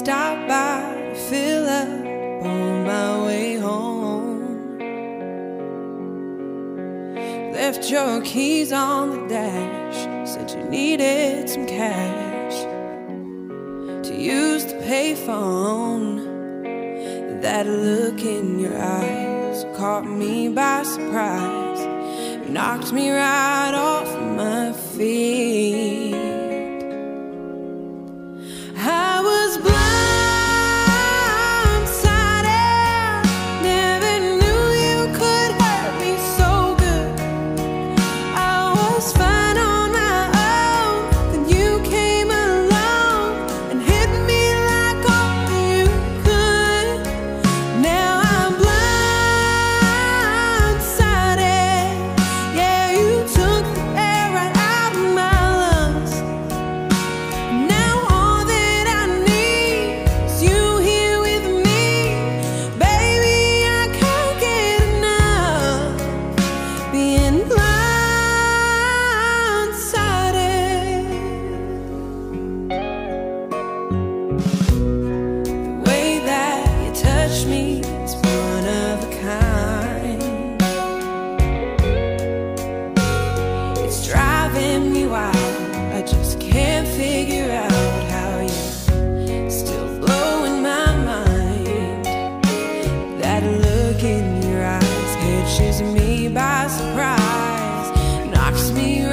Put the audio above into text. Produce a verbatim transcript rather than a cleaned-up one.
stopped by to fill up on my way home. Left your keys on the dash, said you needed some cash to use the payphone. That look in your eyes caught me by surprise, knocked me right off my feet. I was blindsided, never knew you could hurt me so good. I was fine on my own, then you came along and hit me like only you could. Now I'm blindsided, yeah, you took the air right out of my lungs. Now all that I need is you here with me, baby, I can't get enough being blindsided. The way that you touch me is one of a kind. It's driving me wild, I just can't figure out how you're still blowing my mind. That look in your eyes catches me by surprise, knocks me